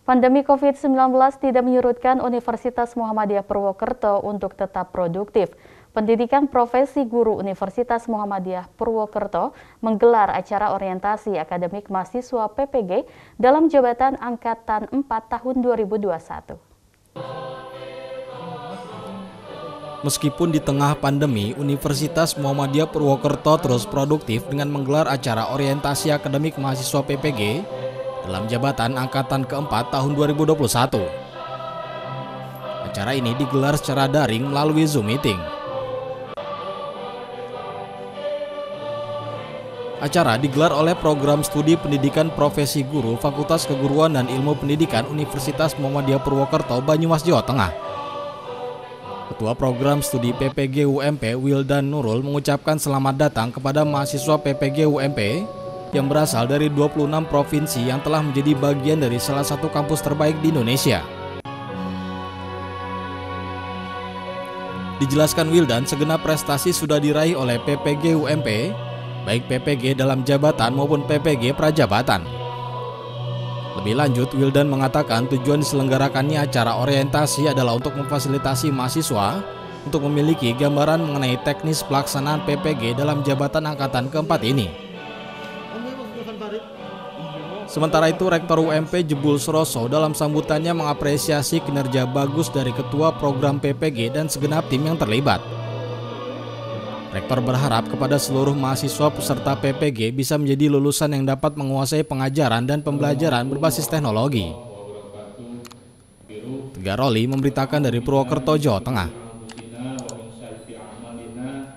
Pandemi COVID-19 tidak menyurutkan Universitas Muhammadiyah Purwokerto untuk tetap produktif. Pendidikan Profesi Guru Universitas Muhammadiyah Purwokerto menggelar acara orientasi akademik mahasiswa PPG dalam jabatan Angkatan 4 tahun 2021. Meskipun di tengah pandemi, Universitas Muhammadiyah Purwokerto terus produktif dengan menggelar acara orientasi akademik mahasiswa PPG dalam jabatan Angkatan ke-4 tahun 2021. Acara ini digelar secara daring melalui Zoom Meeting. Acara digelar oleh Program Studi Pendidikan Profesi Guru Fakultas Keguruan dan Ilmu Pendidikan Universitas Muhammadiyah Purwokerto, Banyumas, Jawa Tengah. Ketua Program Studi PPG UMP Wildan Nurul mengucapkan selamat datang kepada mahasiswa PPG UMP yang berasal dari 26 provinsi yang telah menjadi bagian dari salah satu kampus terbaik di Indonesia. Dijelaskan Wildan, segenap prestasi sudah diraih oleh PPG UMP, baik PPG dalam jabatan maupun PPG prajabatan. Lebih lanjut, Wildan mengatakan tujuan diselenggarakannya acara orientasi adalah untuk memfasilitasi mahasiswa untuk memiliki gambaran mengenai teknis pelaksanaan PPG dalam jabatan angkatan keempat ini. Sementara itu, Rektor UMP Jebul Suroso dalam sambutannya mengapresiasi kinerja bagus dari Ketua Program PPG dan segenap tim yang terlibat. Rektor berharap kepada seluruh mahasiswa peserta PPG bisa menjadi lulusan yang dapat menguasai pengajaran dan pembelajaran berbasis teknologi. Tegar Roli memberitakan dari Purwokerto, Jawa Tengah.